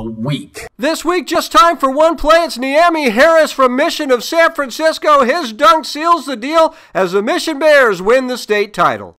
week. This week, just time for one play. It's Niami Harris from Mission of San Francisco. His dunk seals the deal as the Mission Bears win the state title.